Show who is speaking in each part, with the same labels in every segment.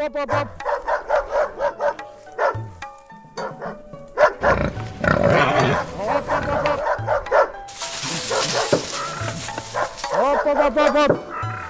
Speaker 1: hopp, hopp, hopp. Hopp, hopp, hopp, hopp, hopp.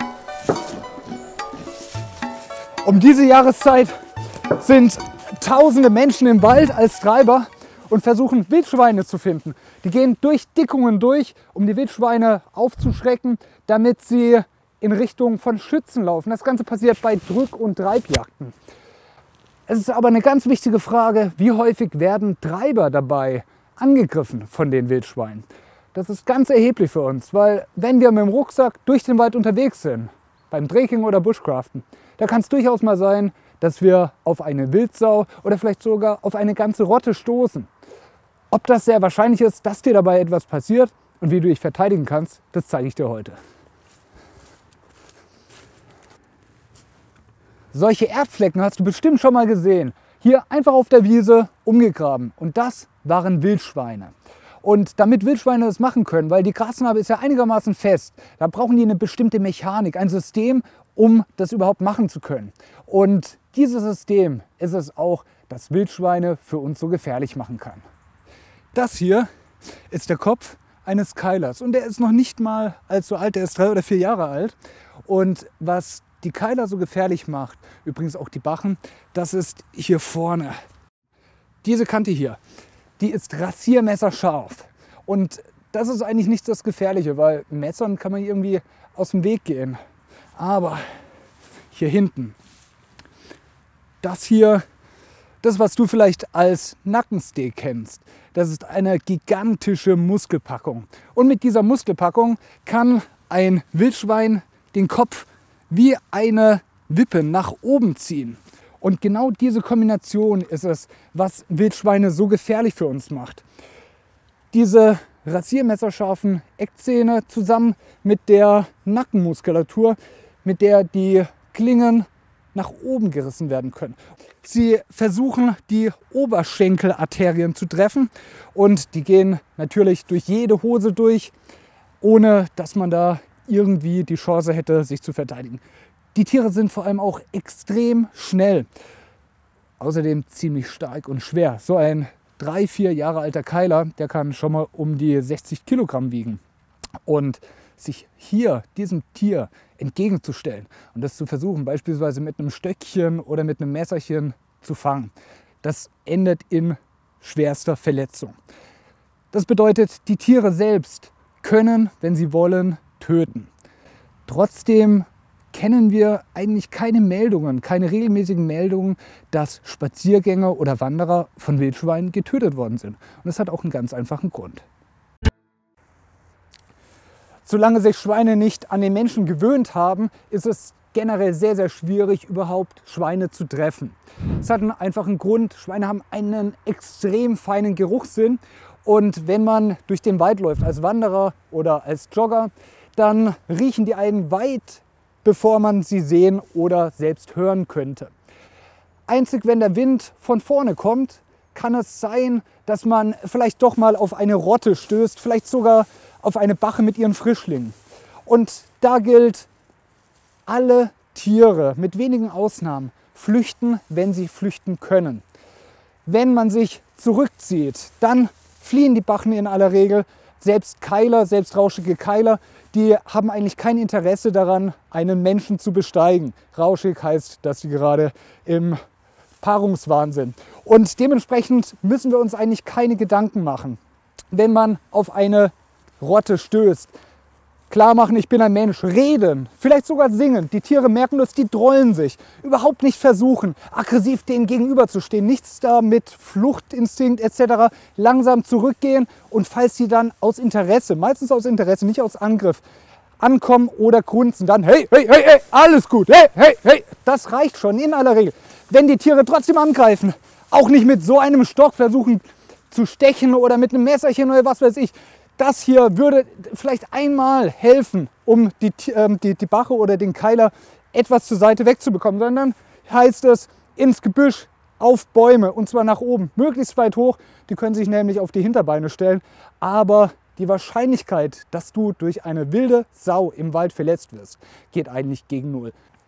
Speaker 1: Um diese Jahreszeit sind tausende Menschen im Wald als Treiber und versuchen Wildschweine zu finden. Die gehen durch Dickungen durch, um die Wildschweine aufzuschrecken, damit sie in Richtung von Schützen laufen. Das Ganze passiert bei Drück- und Treibjagden. Es ist aber eine ganz wichtige Frage, wie häufig werden Treiber dabei angegriffen von den Wildschweinen? Das ist ganz erheblich für uns, weil wenn wir mit dem Rucksack durch den Wald unterwegs sind, beim Trekking oder Bushcraften, da kann es durchaus mal sein, dass wir auf eine Wildsau oder vielleicht sogar auf eine ganze Rotte stoßen. Ob das sehr wahrscheinlich ist, dass dir dabei etwas passiert und wie du dich verteidigen kannst, das zeige ich dir heute. Solche Erdflecken hast du bestimmt schon mal gesehen. Hier einfach auf der Wiese umgegraben. Und das waren Wildschweine. Und damit Wildschweine das machen können, weil die Grasnarbe ist ja einigermaßen fest, da brauchen die eine bestimmte Mechanik, ein System, um das überhaupt machen zu können. Und dieses System ist es auch, das Wildschweine für uns so gefährlich machen kann. Das hier ist der Kopf eines Keilers und der ist noch nicht mal allzu alt, der ist 3 oder 4 Jahre alt. Und was die Keiler so gefährlich macht, übrigens auch die Bachen, das ist hier vorne. Diese Kante hier, die ist rasiermesserscharf. Und das ist eigentlich nicht das Gefährliche, weil Messern kann man irgendwie aus dem Weg gehen. Aber hier hinten, das hier, das was du vielleicht als Nackensteak kennst, das ist eine gigantische Muskelpackung. Und mit dieser Muskelpackung kann ein Wildschwein den Kopf wie eine Wippe nach oben ziehen. Und genau diese Kombination ist es, was Wildschweine so gefährlich für uns macht. Diese rasiermesserscharfen Eckzähne zusammen mit der Nackenmuskulatur, mit der die Klingen nach oben gerissen werden können. Sie versuchen, die Oberschenkelarterien zu treffen und die gehen natürlich durch jede Hose durch, ohne dass man da irgendwie die Chance hätte, sich zu verteidigen. Die Tiere sind vor allem auch extrem schnell, außerdem ziemlich stark und schwer. So ein 3, 4 Jahre alter Keiler, der kann schon mal um die 60 Kilogramm wiegen. Und sich hier diesem Tier entgegenzustellen und das zu versuchen, beispielsweise mit einem Stöckchen oder mit einem Messerchen zu fangen, das endet in schwerster Verletzung. Das bedeutet, die Tiere selbst können, wenn sie wollen, töten. Trotzdem kennen wir eigentlich keine Meldungen, keine regelmäßigen Meldungen, dass Spaziergänger oder Wanderer von Wildschweinen getötet worden sind. Und das hat auch einen ganz einfachen Grund. Solange sich Schweine nicht an den Menschen gewöhnt haben, ist es generell sehr, sehr schwierig, überhaupt Schweine zu treffen. Es hat einen einfachen Grund. Schweine haben einen extrem feinen Geruchssinn. Und wenn man durch den Wald läuft als Wanderer oder als Jogger, dann riechen die einen weit, bevor man sie sehen oder selbst hören könnte. Einzig wenn der Wind von vorne kommt, kann es sein, dass man vielleicht doch mal auf eine Rotte stößt, vielleicht sogar auf eine Bache mit ihren Frischlingen. Und da gilt, alle Tiere, mit wenigen Ausnahmen, flüchten, wenn sie flüchten können. Wenn man sich zurückzieht, dann fliehen die Bachen in aller Regel. Selbst Keiler, selbst rauschige Keiler, die haben eigentlich kein Interesse daran, einen Menschen zu besteigen. Rauschig heißt, dass sie gerade im Paarungswahn sind. Und dementsprechend müssen wir uns eigentlich keine Gedanken machen, wenn man auf eine Rotte stößt. Klar machen, ich bin ein Mensch, reden, vielleicht sogar singen. Die Tiere merken das, die drollen sich. Überhaupt nicht versuchen, aggressiv denen gegenüberzustehen. Nichts da mit Fluchtinstinkt etc. Langsam zurückgehen und falls sie dann aus Interesse, meistens aus Interesse, nicht aus Angriff, ankommen oder grunzen, dann hey, hey, hey, hey, alles gut, hey, hey, hey. Das reicht schon in aller Regel. Wenn die Tiere trotzdem angreifen, auch nicht mit so einem Stock versuchen zu stechen oder mit einem Messerchen oder was weiß ich. Das hier würde vielleicht einmal helfen, um die Bache oder den Keiler etwas zur Seite wegzubekommen, sondern heißt es ins Gebüsch, auf Bäume und zwar nach oben, möglichst weit hoch. Die können sich nämlich auf die Hinterbeine stellen, aber die Wahrscheinlichkeit, dass du durch eine wilde Sau im Wald verletzt wirst, geht eigentlich gegen 0.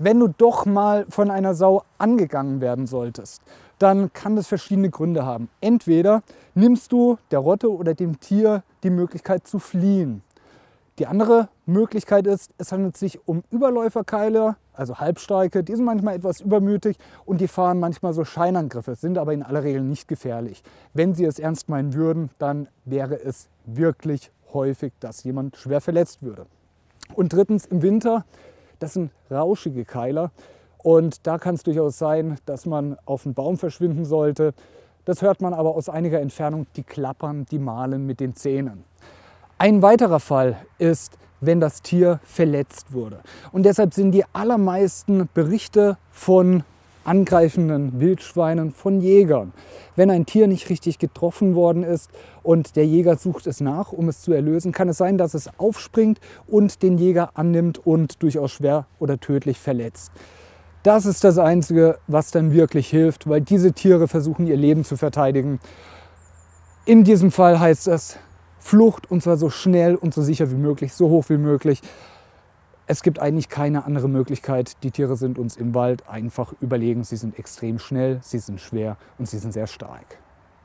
Speaker 1: Wenn du doch mal von einer Sau angegangen werden solltest, dann kann das verschiedene Gründe haben. Entweder nimmst du der Rotte oder dem Tier die Möglichkeit zu fliehen. Die andere Möglichkeit ist, es handelt sich um Überläuferkeiler, also Halbstarke. Die sind manchmal etwas übermütig und die fahren manchmal so Scheinangriffe, sind aber in aller Regel nicht gefährlich. Wenn sie es ernst meinen würden, dann wäre es wirklich häufig, dass jemand schwer verletzt würde. Und drittens im Winter, das sind rauschige Keiler und da kann es durchaus sein, dass man auf einen Baum verschwinden sollte. Das hört man aber aus einiger Entfernung, die klappern, die malen mit den Zähnen. Ein weiterer Fall ist, wenn das Tier verletzt wurde. Und deshalb sind die allermeisten Berichte von angreifenden Wildschweinen von Jägern. Wenn ein Tier nicht richtig getroffen worden ist und der Jäger sucht es nach, um es zu erlösen, kann es sein, dass es aufspringt und den Jäger annimmt und durchaus schwer oder tödlich verletzt. Das ist das Einzige, was dann wirklich hilft, weil diese Tiere versuchen, ihr Leben zu verteidigen. In diesem Fall heißt es Flucht, und zwar so schnell und so sicher wie möglich, so hoch wie möglich. Es gibt eigentlich keine andere Möglichkeit. Die Tiere sind uns im Wald einfach überlegen. Sie sind extrem schnell, sie sind schwer und sie sind sehr stark.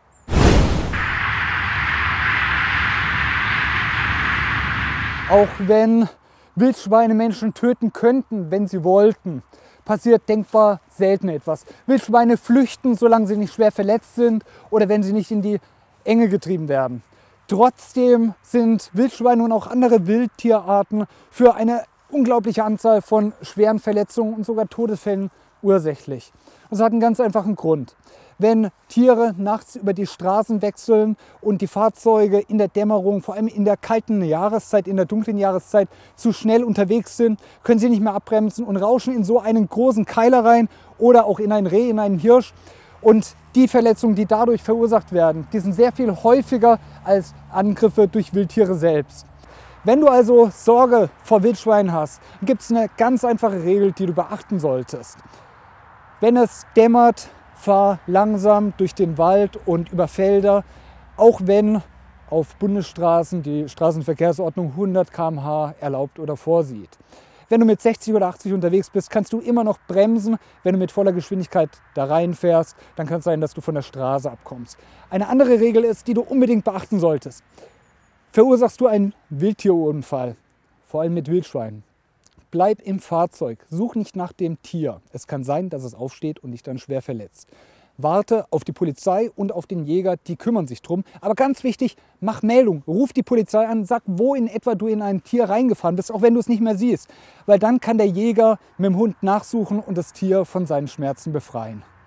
Speaker 1: Auch wenn Wildschweine Menschen töten könnten, wenn sie wollten, passiert denkbar selten etwas. Wildschweine flüchten, solange sie nicht schwer verletzt sind oder wenn sie nicht in die Enge getrieben werden. Trotzdem sind Wildschweine und auch andere Wildtierarten für eine unglaubliche Anzahl von schweren Verletzungen und sogar Todesfällen ursächlich. Das hat einen ganz einfachen Grund. Wenn Tiere nachts über die Straßen wechseln und die Fahrzeuge in der Dämmerung, vor allem in der kalten Jahreszeit, in der dunklen Jahreszeit, zu schnell unterwegs sind, können sie nicht mehr abbremsen und rauschen in so einen großen Keiler rein oder auch in ein Reh, in einen Hirsch. Und die Verletzungen, die dadurch verursacht werden, die sind sehr viel häufiger als Angriffe durch Wildtiere selbst. Wenn du also Sorge vor Wildschweinen hast, gibt es eine ganz einfache Regel, die du beachten solltest. Wenn es dämmert, fahr langsam durch den Wald und über Felder, auch wenn auf Bundesstraßen die Straßenverkehrsordnung 100 km/h erlaubt oder vorsieht. Wenn du mit 60 oder 80 unterwegs bist, kannst du immer noch bremsen. Wenn du mit voller Geschwindigkeit da reinfährst, dann kann es sein, dass du von der Straße abkommst. Eine andere Regel ist, die du unbedingt beachten solltest. Verursachst du einen Wildtierunfall, vor allem mit Wildschweinen, bleib im Fahrzeug, such nicht nach dem Tier. Es kann sein, dass es aufsteht und dich dann schwer verletzt. Warte auf die Polizei und auf den Jäger, die kümmern sich drum. Aber ganz wichtig, mach Meldung, ruf die Polizei an, sag, wo in etwa du in ein Tier reingefahren bist, auch wenn du es nicht mehr siehst. Weil dann kann der Jäger mit dem Hund nachsuchen und das Tier von seinen Schmerzen befreien.